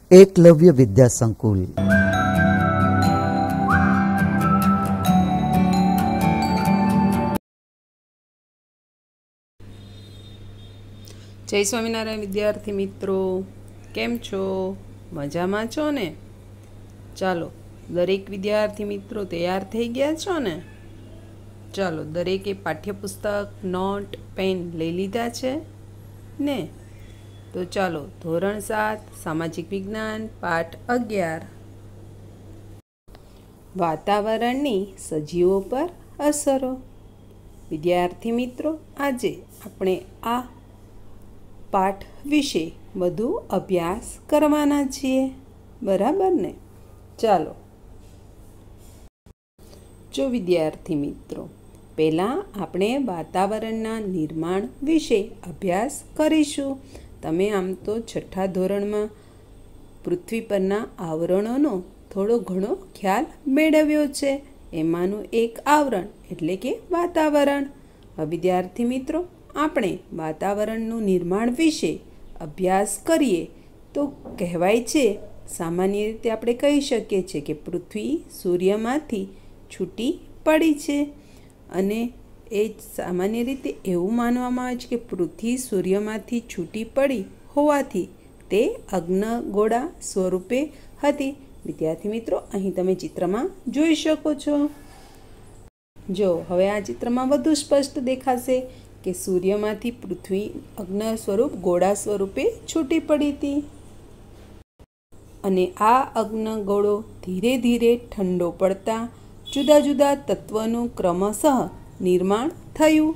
एकलव्य विद्या संकुल। जय स्वामीनारायण विद्यार्थी मित्रों, केम छो? मजामां छो ने? चालो दरेक विद्यार्थी मित्रों तैयार थई गया छो ने? चालो दरेके पाठ्यपुस्तक, नोट, पेन लई लीधा छे ने? तो चालो धोरण 7 सामाजिक विज्ञान पाठ 11 वातावरणनी सजीवों पर असरो। विद्यार्थी मित्रों, आजे आपणे आ पाठ विषे વધુ અભ્યાસ કરવાના છીએ, બરાબર ને? ચાલો જો વિદ્યાર્થી મિત્રો, પહેલાં આપણે વાતાવરણના નિર્માણ વિશે અભ્યાસ કરીશું। તમે આમ તો છઠ્ઠા ધોરણમાં પૃથ્વી પરના આવરણોનો થોડો ઘણો ખ્યાલ મેળવ્યો છે। એમાંનું એક આવરણ એટલે કે વાતાવરણ। વિદ્યાર્થી મિત્રો, આપણે વાતાવરણનું નિર્માણ વિશે અભ્યાસ કરીએ તો કહેવાય છે, સામાન્ય રીતે આપણે કહી શકીએ છીએ કે પૃથ્વી સૂર્યમાંથી છૂટી પડી છે। અને એ સામાન્ય રીતે એવું માનવામાં આવે છે કે પૃથ્વી સૂર્યમાંથી છૂટી પડી હોવાથી તે અગ્નિગોળા સ્વરૂપે હતી। વિદ્યાર્થી મિત્રો, અહીં તમે ચિત્રમાં જોઈ શકો છો। જો હવે આ ચિત્રમાં વધુ સ્પષ્ટ દેખાશે કે સૂર્યમાંથી પૃથ્વી અગ્નિ સ્વરૂપ ગોળા સ્વરૂપે છૂટી પડી હતી અને આ અગ્નિગોળો ધીરે ધીરે ઠંડો પડતા જુદા જુદા તત્વનું ક્રમશઃ નિર્માણ થયું।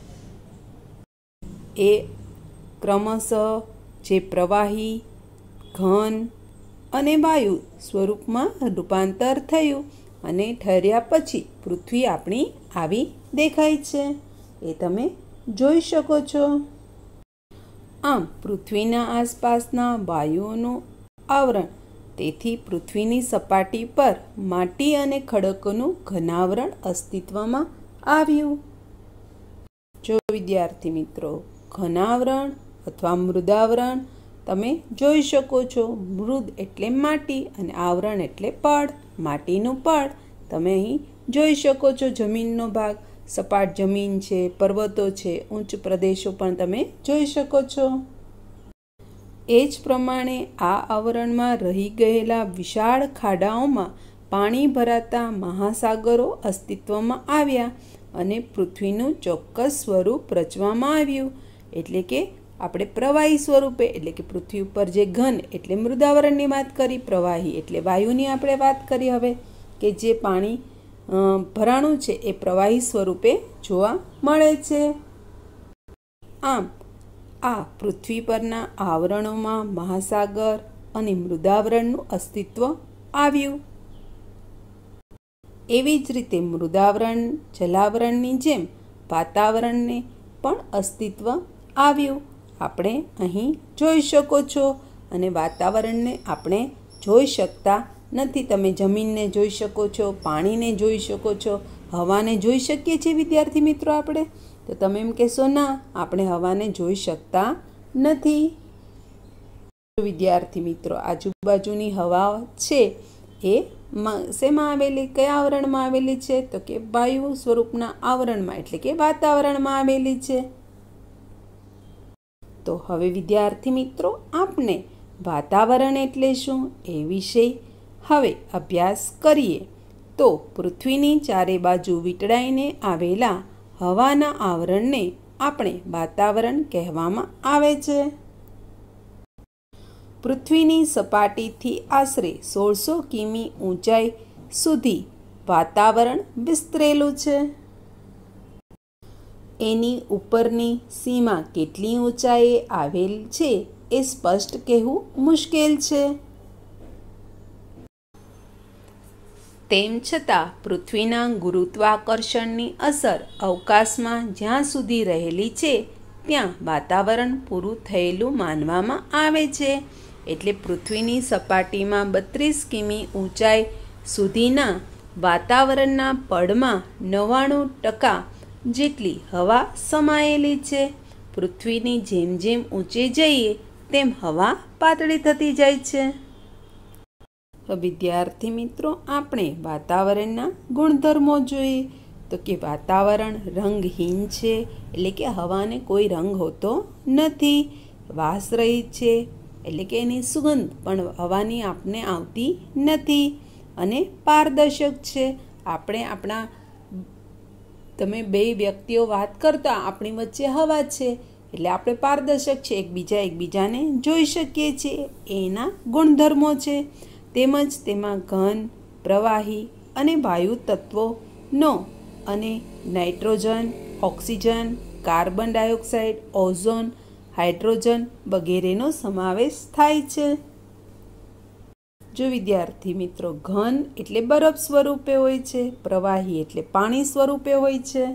એ ક્રમશઃ જે પ્રવાહી, ઘન અને વાયુ સ્વરૂપમાં રૂપાંતર થયું અને ઠર્યા પછી પૃથ્વી આપણી આવી દેખાય છે, એ તમે જોઈ શકો છો। આમ પૃથ્વીના આસપાસના વાયુઓનું આવરણ, તેથી પૃથ્વીની સપાટી પર માટી અને ખડકોનું ઘનાવરણ અસ્તિત્વમાં આવ્યું। જો વિદ્યાર્થી મિત્રો, ઘનાવરણ અથવા મૃદાવરણ તમે જોઈ શકો છો। મૃદ એટલે માટી અને આવરણ એટલે પડ, માટીનું પડ તમે અહીં જોઈ શકો છો। જમીનનો ભાગ, સપાટ જમીન છે, પર્વતો છે, ઉચ્ચ પ્રદેશો પણ તમે જોઈ શકો છો। એ જ પ્રમાણે આ આવરણમાં રહી ગયેલા વિશાળ ખાડાઓમાં પાણી ભરાતા મહાસાગરો અસ્તિત્વમાં આવ્યા અને પૃથ્વીનું ચોક્કસ સ્વરૂપ રચવામાં આવ્યું। એટલે કે આપણે પ્રવાહી સ્વરૂપે, એટલે કે પૃથ્વી ઉપર જે ઘન એટલે મૃદાવરણની વાત કરી, પ્રવાહી એટલે વાયુની આપણે વાત કરી હવે, કે જે પાણી ભરાણું છે એ પ્રવાહી સ્વરૂપે જોવા મળે છે। આમ આ પૃથ્વી પરના આવરણોમાં મહાસાગર અને મૃદાવરણનું અસ્તિત્વ આવ્યું। એવી જ રીતે મૃદાવરણ, જલાવરણની જેમ વાતાવરણને પણ અસ્તિત્વ આવ્યું, આપણે અહીં જોઈ શકો છો। અને વાતાવરણને આપણે જોઈ શકતા નથી। તમે જમીનને જોઈ શકો છો, પાણીને જોઈ શકો છો, હવાને જોઈ શકીએ છીએ વિદ્યાર્થી મિત્રો આપણે? તો તમે એમ કહેશો ના, આપણે હવાને જોઈ શકતા નથી। વિદ્યાર્થી મિત્રો, આજુબાજુની હવા છે એ શેમાં આવેલી, કયા આવરણમાં આવેલી છે? તો કે વાયુ સ્વરૂપના આવરણમાં એટલે કે વાતાવરણમાં આવેલી છે। તો હવે વિદ્યાર્થી મિત્રો, આપને વાતાવરણ એટલે શું એ વિશે હવે અભ્યાસ કરીએ। તો પૃથ્વીની ચારે બાજુ વીંટળાઈને આવેલા હવાના આવરણને આપણે વાતાવરણ કહેવામાં આવે છે। પૃથ્વીની સપાટીથી આશરે 1600 કિમી ઊંચાઈ સુધી વાતાવરણ વિસ્તરેલું છે। એની ઉપરની સીમા કેટલી ઊંચાઈએ આવેલ છે એ સ્પષ્ટ કહેવું મુશ્કેલ છે। તેમ છતાં પૃથ્વીના ગુરુત્વાકર્ષણની અસર અવકાશમાં જ્યાં સુધી રહેલી છે ત્યાં વાતાવરણ પૂરું થયેલું માનવામાં આવે છે। એટલે પૃથ્વીની સપાટીમાં 32 કિમી ઊંચાઈ સુધીના વાતાવરણના પડમાં 99% જેટલી હવા સમાયેલી છે। પૃથ્વીની જેમ જેમ ઊંચે જઈએ તેમ હવા પાતળી થતી જાય છે। વિદ્યાર્થી મિત્રો, આપણે વાતાવરણના ગુણધર્મો જોઈએ તો કે વાતાવરણ રંગહીન છે, એટલે કે હવાને કોઈ રંગ હોતો નથી. વાસરહિત છે, એટલે કે એની સુગંધ પણ હવાની આપને આવતી નથી. અને પારદર્શક છે, તમે બે વ્યક્તિઓ વાત કરતા આપણી વચ્ચે હવા છે, એટલે આપણે પારદર્શક છે, એકબીજાને જોઈ શકીએ છીએ, એના ગુણધર્મો છે. તેમજ તેમાં ઘન, પ્રવાહી અને વાયુ તત્વોનો અને nitrogen, oxygen, carbon dioxide, ozone, hydrogen વગેરેનો સમાવેશ થાય છે. જો વિદ્યાર્થી મિત્રો, ઘન એટલે બરફ સ્વરૂપે હોય છે, પ્રવાહી એટલે પાણી સ્વરૂપે હોય છે.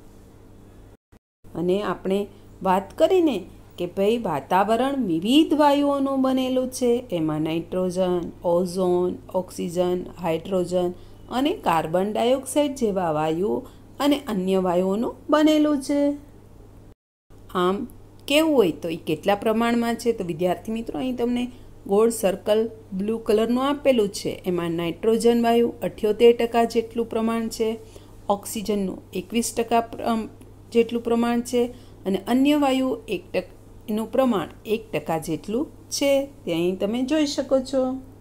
અને આપણે વાત કરીને કે ભાઈ વાતાવરણ વિવિધ વાયુઓનું બનેલું છે. એમાં નાઇટ્રોજન, ઓઝોન, ઓક્સિજન, હાઇડ્રોજન અને કાર્બન ડાયોક્સાઇડ જેવા વાયુઓ અને અન્ય વાયુઓનું બનેલું છે. આમ કેવું હોય તો એ કેટલા પ્રમાણમાં છે? તો વિદ્યાર્થી મિત્રો, અહીં તમને ગોળ સર્કલ બ્લુ કલરનું આપેલું છે. એમાં નાઇટ્રોજન વાયુ 78% જેટલું પ્રમાણ છે, ઓક્સિજનનું 21% જેટલું પ્રમાણ છે અને અન્ય વાયુ એનું પ્રમાણ 1% જેટલું છે. તે અહીં તમે જોઈ શકો છો.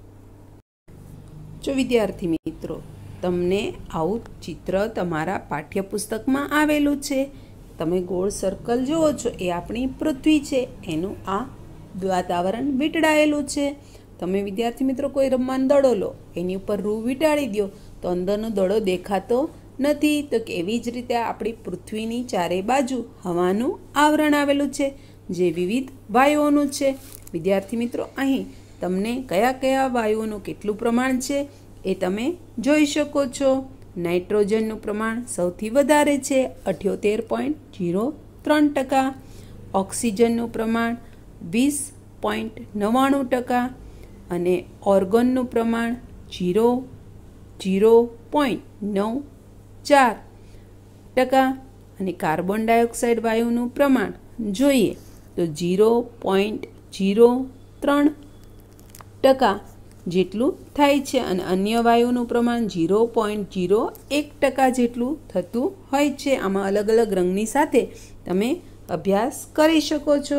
જો વિદ્યાર્થી મિત્રો, તમને આવું ચિત્ર તમારા પાઠ્યપુસ્તકમાં આવેલું છે. તમે ગોળ સર્કલ જુઓ છો, એ આપણી પૃથ્વી છે, એનું આ વાતાવરણ વીંટળાયેલું છે. તમે વિદ્યાર્થી મિત્રો કોઈ રમવાનો દડો લો, એની ઉપર રૂ વીંટાળી દો તો અંદરનો દડો દેખાતો નથી. તો કે એવી જ રીતે આપણી પૃથ્વીની ચારે બાજુ હવાનું આવરણ આવેલું છે, જે વિવિધ વાયુઓનું છે. વિદ્યાર્થી મિત્રો, અહીં તમને કયા કયા વાયુઓનું કેટલું પ્રમાણ છે એ તમે જોઈ શકો છો. નાઇટ્રોજનનું પ્રમાણ સૌથી વધારે છે, 78.03%. ઓક્સિજનનું પ્રમાણ 20.99% અને ઓર્ગનનું પ્રમાણ 0.94% અને કાર્બન ડાયોક્સાઇડ વાયુનું પ્રમાણ જોઈએ તો 0.03% જેટલું થાય છે અને અન્ય વાયુનું પ્રમાણ 0.01% જેટલું થતું હોય છે. આમાં અલગ અલગ રંગની સાથે તમે અભ્યાસ કરી શકો છો.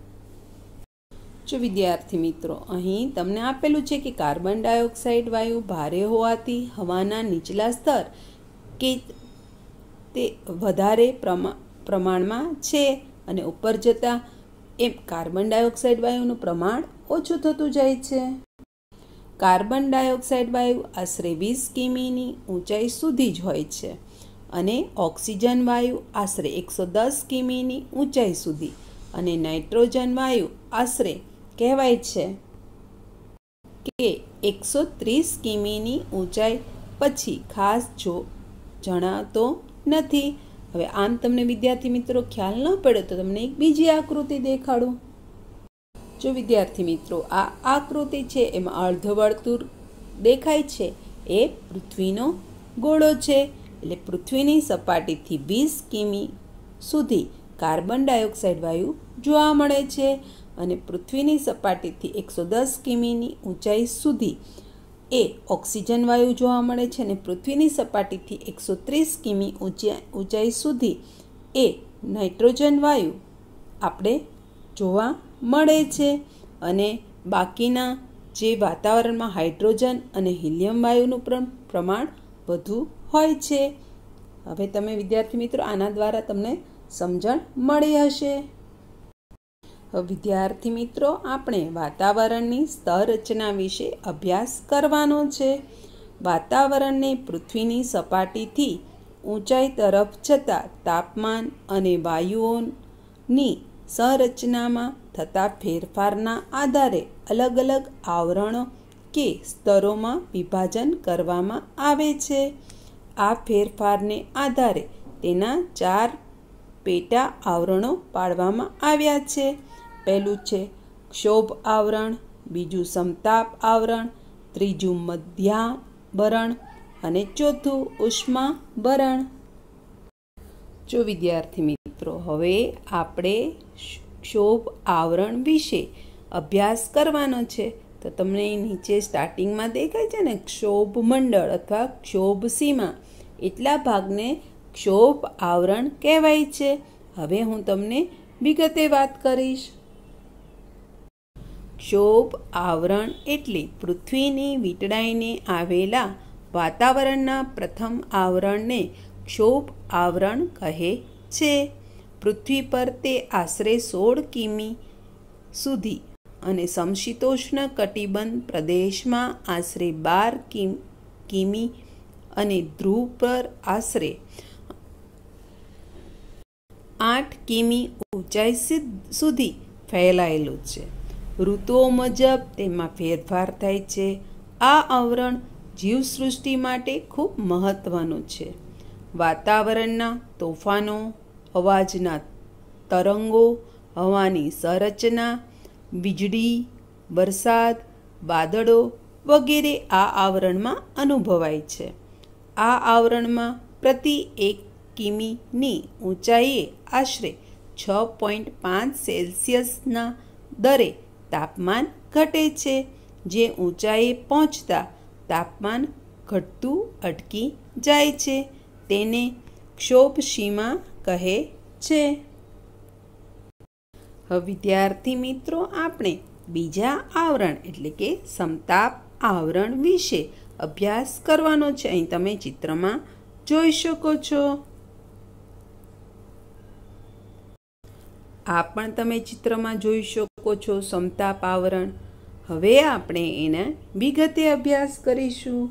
જો વિદ્યાર્થી મિત્રો, અહીં તમને આપેલું છે કે કાર્બન ડાયોક્સાઇડ વાયુ ભારે હોવાથી હવાના નીચલા સ્તર કે તે વધારે પ્રમાણમાં છે અને ઉપર જતાં એમ કાર્બન ડાયોક્સાઇડ વાયુનું પ્રમાણ ઓછું થતું જાય છે. કાર્બન ડાયોક્સાઇડ વાયુ આશરે 20 કિમીની ઊંચાઈ સુધી જ હોય છે અને ઓક્સિજન વાયુ આશરે 110 કિમીની ઊંચાઈ સુધી અને નાઇટ્રોજન વાયુ આશરે કહેવાય છે કે 130 કિમીની ઊંચાઈ પછી ખાસ જણાતો નથી. હવે આમ તમને વિદ્યાર્થી મિત્રો ખ્યાલ ન પડે તો તમને એક બીજી આકૃતિ દેખાડું. જો વિદ્યાર્થી મિત્રો, આ આકૃતિ છે એમાં અર્ધવર્તુળ દેખાય છે, એ પૃથ્વીનો ગોળો છે. એટલે પૃથ્વીની સપાટીથી 20 કિમી સુધી કાર્બન ડાયોક્સાઇડ વાયુ જોવા મળે છે અને પૃથ્વીની સપાટીથી 110 કિમીની ઊંચાઈ સુધી એ ઓક્સિજન વાયુ જોવા મળે છે અને પૃથ્વીની સપાટીથી 130 કિમી ઊંચાઈ સુધી એ નાઇટ્રોજન વાયુ આપણે જોવા મળે છે અને બાકીના જે વાતાવરણમાં હાઇડ્રોજન અને હિલિયમ વાયુનું પ્રમાણ વધુ હોય છે. હવે તમે વિદ્યાર્થી મિત્રો આના દ્વારા તમને સમજણ મળી હશે. વિદ્યાર્થી મિત્રો, આપણે વાતાવરણની સ્તર રચના વિશે અભ્યાસ કરવાનો છે. વાતાવરણને પૃથ્વીની સપાટીથી ઊંચાઈ તરફ જતાં તાપમાન અને વાયુઓની સંરચનામાં થતા ફેરફારના આધારે અલગ અલગ આવરણો કે સ્તરોમાં વિભાજન કરવામાં આવે છે. આ ફેરફારને આધારે તેના 4 પેટા આવરણો પાડવામાં આવ્યા છે. પહેલું છે ક્ષોભ આવરણ, બીજું સમતાપ આવરણ, ત્રીજું મધ્યાવરણ અને ચોથું ઉષ્માવરણ. જો વિદ્યાર્થી મિત્રો, હવે આપણે ક્ષોભ આવરણ વિશે અભ્યાસ કરવાનો છે. તો તમને નીચે સ્ટાર્ટિંગમાં દેખાય છે ને ક્ષોભ મંડળ અથવા ક્ષોભ સીમા, એટલા ભાગને ક્ષોભ આવરણ કહેવાય છે. હવે હું તમને વિગતે વાત કરીશ. ક્ષોભ આવરણ એટલે પૃથ્વીની વીંટળાઈને આવેલા વાતાવરણના પ્રથમ આવરણને ક્ષોભ આવરણ કહે છે. પૃથ્વી પર તે આશરે 16 કિમી સુધી અને સમશીતોષ્ણ કટિબંધ પ્રદેશમાં આશરે 12 કિમી અને ધ્રુવ પર આશરે 8 કિમી ઊંચાઈ સુધી ફેલાયેલું છે. ઋતુઓ મુજબ તેમાં ફેરફાર થાય છે. આ આવરણ જીવસૃષ્ટિ માટે ખૂબ મહત્વનું છે. વાતાવરણના તોફાનો, અવાજના તરંગો, હવાની સંરચના, વીજળી, વરસાદ, વાદળો વગેરે આ આવરણમાં અનુભવાય છે. આ આવરણમાં પ્રતિ 1 કિમીની ઊંચાઈએ આશરે 6.5 સેલ્સિયસના દરે તાપમાન ઘટે છે. જે ઊંચાઈએ પહોંચતા તાપમાન ઘટતું અટકી જાય છે. તેને ક્ષોભ સીમા કહે છે. હવે વિદ્યાર્થી મિત્રો, આપણે બીજા આવરણ એટલે કે સમતાપ આવરણ વિશે અભ્યાસ કરવાનો છે. અહીં તમે ચિત્રમાં જોઈ શકો છો. આ પણ તમે ચિત્રમાં જોઈ શકો છો સમતાપ આવરણ. હવે આપણે એના વિગતે અભ્યાસ કરીશું.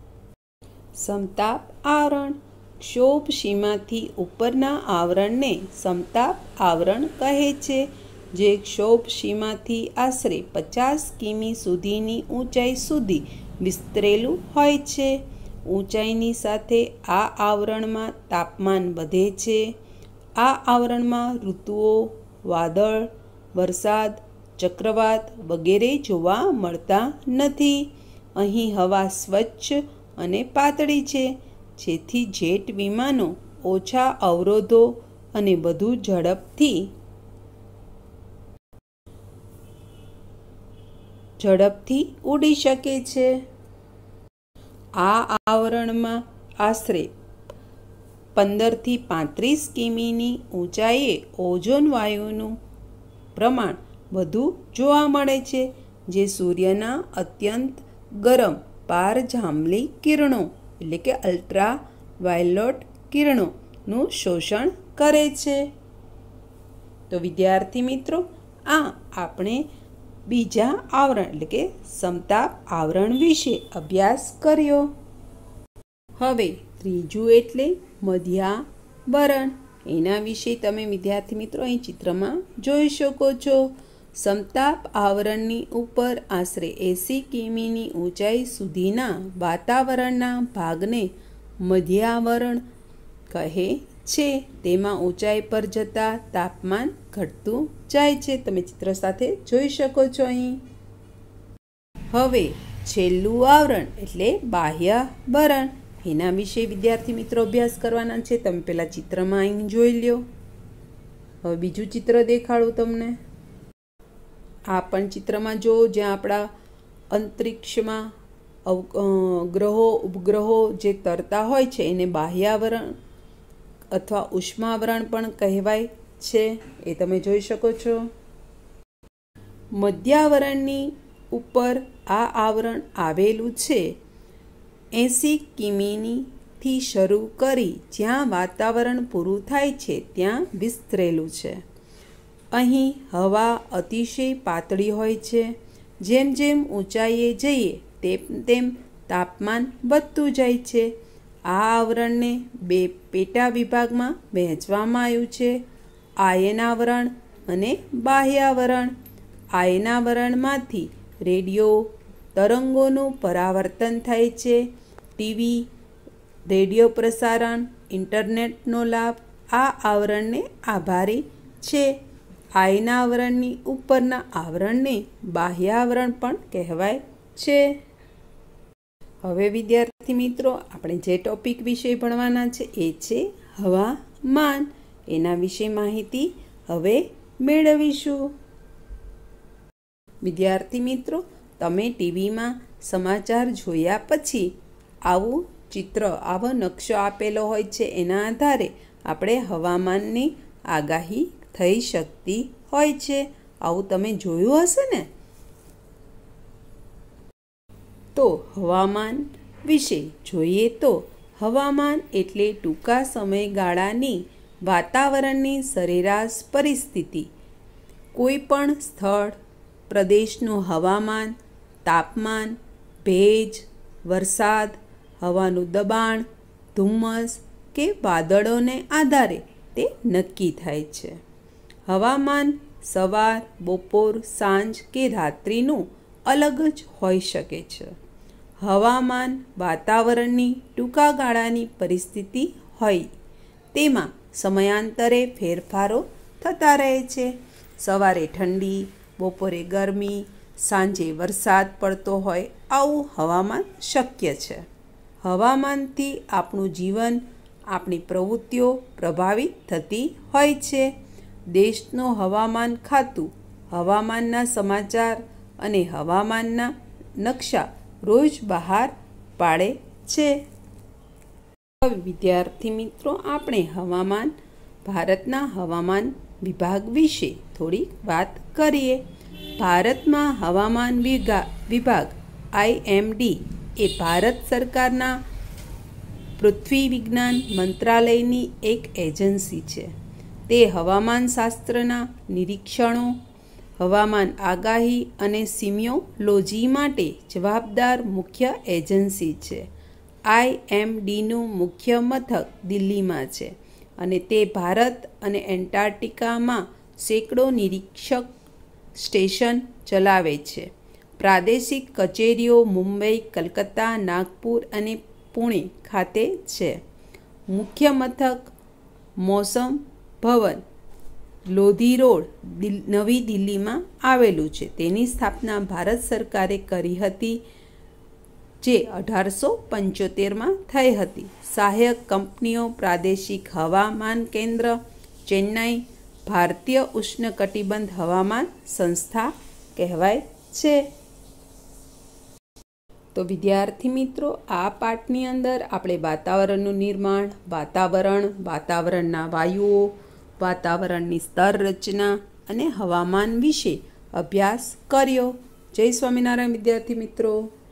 સમતાપ આવરણ ક્ષોભ સીમાથી ઉપરના આવરણને સમતાપ આવરણ કહે છે. જે ક્ષોભ સીમાથી આશરે 50 કિમી સુધીની ઊંચાઈ સુધી વિસ્તરેલું હોય છે. ઊંચાઈની સાથે આ આવરણમાં તાપમાન વધે છે. આ આવરણમાં ઋતુઓ, વાદળ, વરસાદ, ચક્રવાત વગેરે જોવા મળતા નથી. અહીં હવા સ્વચ્છ અને પાતળી છે, જેથી જેટ વિમાનો ઓછા અવરોધો અને વધુ ઝડપથી ઉડી શકે છે. આ આવરણમાં આશરે 15 થી 35 કિમીની ઊંચાઈએ ઓઝોન વાયુનું પ્રમાણ વધુ જોવા મળે છે, જે સૂર્યના અત્યંત ગરમ પારજાંબલી કિરણો એટલે કે અલ્ટ્રાવાયોલેટ કિરણોનું શોષણ કરે છે. તો વિદ્યાર્થી મિત્રો, આ આપણે બીજા આવરણ એટલે કે સમતાપ આવરણ વિશે અભ્યાસ કર્યો. હવે ત્રીજું એટલે મધ્યાવરણ. એના વિશે તમે વિદ્યાર્થી મિત્રો અહીં ચિત્રમાં જોઈ શકો છો. સમતાપ આવરણની ઉપર આશરે 80 કિમીની ઊંચાઈ સુધીના વાતાવરણના ભાગને મધ્યાવરણ કહે છે. તેમાં ઊંચાઈ પર જતાં તાપમાન ઘટતું જાય છે. તમે ચિત્ર સાથે જોઈ શકો છો અહીં. હવે છેલ્લું આવરણ એટલે બાહ્યાવરણ. એના વિશે વિદ્યાર્થી મિત્રો અભ્યાસ કરવાના છે. તમે પહેલાં ચિત્રમાં અહીં જોઈ લ્યો. હવે બીજું ચિત્ર દેખાડું તમને. આ પણ ચિત્રમાં જો જ્યાં આપણા અંતરિક્ષમાં ગ્રહો ઉપગ્રહો જે તરતા હોય છે એને બાહ્યાવરણ અથવા ઉષ્માવરણ પણ કહેવાય છે. એ તમે જોઈ શકો છો. મધ્યાવરણની ઉપર આ આવરણ આવેલું છે. 80 કિમીથી શરૂ કરી જ્યાં વાતાવરણ પૂરું થાય છે ત્યાં વિસ્તરેલું છે. અહીં હવા અતિશય પાતળી હોય છે. જેમ જેમ ઊંચાઈએ જઈએ તેમ તાપમાન વધતું જાય છે. આ આવરણને 2 પેટા વિભાગમાં વહેંચવામાં આવ્યું છે: આયનાવરણ અને બાહ્યાવરણ. આયનાવરણમાંથી રેડિયો તરંગોનું પરાવર્તન થાય છે. ટીવી, રેડિયો પ્રસારણ, ઇન્ટરનેટનો લાભ આ આવરણને આભારી છે. આયનાવરણની ઉપરના આવરણને બાહ્યાવરણ પણ કહેવાય છે. હવે વિદ્યાર્થી મિત્રો, આપણે જે ટોપિક વિશે ભણવાના છે એ છે હવામાન. એના વિશે માહિતી હવે મેળવીશું. વિદ્યાર્થી મિત્રો, તમે ટીવીમાં સમાચાર જોયા પછી આવું ચિત્ર, આવો નકશો આપેલો હોય છે, એના આધારે આપણે હવામાનની આગાહી થઈ શકતી હોય છે. આવું તમે જોયું હશે ને? તો હવામાન વિશે જોઈએ તો હવામાન એટલે ટૂંકા સમયગાળાની વાતાવરણની સરેરાશ પરિસ્થિતિ. કોઈ પણ સ્થળ, પ્રદેશનું હવામાન, તાપમાન, ભેજ, વરસાદ, હવાનું દબાણ, ધુમ્મસ કે વાદળોને આધારે તે નક્કી થાય છે. હવામાન સવાર, બપોર, સાંજ કે રાત્રિનું અલગ જ હોઈ શકે છે. હવામાન વાતાવરણની ટૂંકા ગાળાની પરિસ્થિતિ હોય, તેમાં સમયાંતરે ફેરફારો થતા રહે છે. સવારે ઠંડી, બપોરે ગરમી, સાંજે વરસાદ પડતો હોય, આવું હવામાન શક્ય છે. હવામાનથી આપણું જીવન, આપણી પ્રવૃત્તિઓ પ્રભાવિત થતી હોય છે. દેશનું હવામાન ખાતું હવામાનના સમાચાર અને હવામાનના નકશા રોજ બહાર પાડે છે. હવે વિદ્યાર્થી મિત્રો, આપણે ભારતના હવામાન વિભાગ વિશે થોડી વાત કરીએ. ભારતમાં હવામાન વિભાગ IMD એ ભારત સરકારના પૃથ્વી વિજ્ઞાન મંત્રાલયની એક એજન્સી છે. તે હવામાનશાસ્ત્રના નિરીક્ષણો, હવામાન આગાહી અને સિમ્યોલોજી માટે જવાબદાર મુખ્ય એજન્સી છે. IMDનું મુખ્ય મથક દિલ્હીમાં છે અને તે ભારત અને એન્ટાર્કટિકામાં સેંકડો નિરીક્ષક સ્ટેશન ચલાવે છે. પ્રાદેશિક કચેરીઓ મુંબઈ, કલકત્તા, નાગપુર અને પુણે ખાતે છે. મુખ્ય મથક મોસમ ભવન, લોધી રોડ, નવી દિલ્હીમાં આવેલું છે. તેની સ્થાપના ભારત સરકારે કરી હતી, જે 1875માં થઈ હતી. સહાયક કંપનીઓ પ્રાદેશિક હવામાન કેન્દ્ર, ચેન્નઈ, ભારતીય ઉષ્ણકટિબંધ હવામાન સંસ્થા કહેવાય છે. તો વિદ્યાર્થી મિત્રો, આ પાઠની અંદર આપણે વાતાવરણનું નિર્માણ, વાતાવરણના વાયુઓ, વાતાવરણની સ્તર રચના અને હવામાન વિશે અભ્યાસ કર્યો. જય સ્વામિનારાયણ વિદ્યાર્થી મિત્રો.